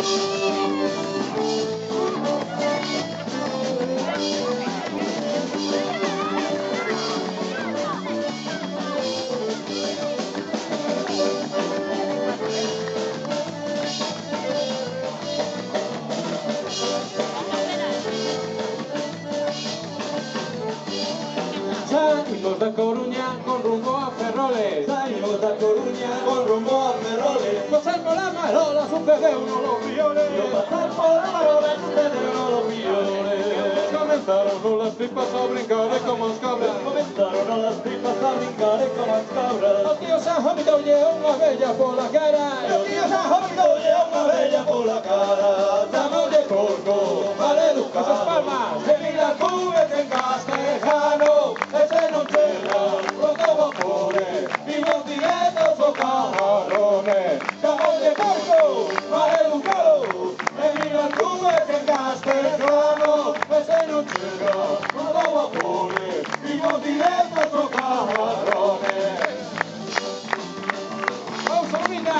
Saímos da Coruña con rumbo a Ferroles. Saímos da Coruña con rumbo a Ferroles. Pasar por la Marola sucedeu no los Briones. No pasar por la Marola sucedeu no los Briones. Comenzaron las tripas a brincar como as cabras. Comenzaron las tripas a brincar como as cabras. O tío San Jovito lle unha bella pola cara. O tío San Jovito lle unha bella pola cara. Chamou de porco, mal educado. Esas palmas, que mira cubes en castellano. Ese non chega, pronto vapores. Vimos directos o camarrones. Chamou de porco, mal educado. Que mira cubes en castellano. Ese non chega, pronto vapores. Vimos directos o camarrones. ¡Vamos, Romina!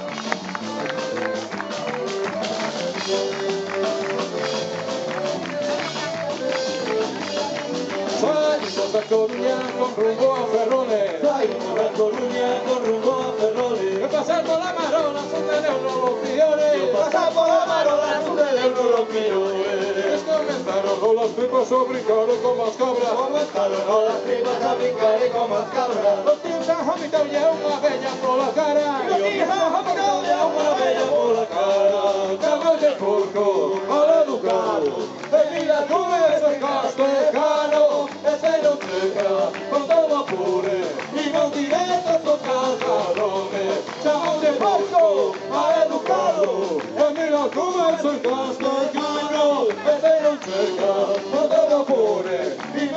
Saímos da Coruña con rumbo a Ferroles. Saímos da Coruña con rumbo a Ferroles. Que pasar por la Marola sucedeu no los Briones. Pasar por la Marola sucedeu no los Briones. Comenzaron las tripas a brincar como as cabras. Comenzaron las tripas a brincar como as cabras. O tío San Jovito lle unha bella pola cara. O tío San Jovito lle unha bella pola cara. Chamou de porco, mal educado. E mira como es el castellano. Ese non chega con todo apure. Vimos directos o camarrones. Chamou de porco, mal educado. E mira como es el castellano. Ese non chega con todo apure.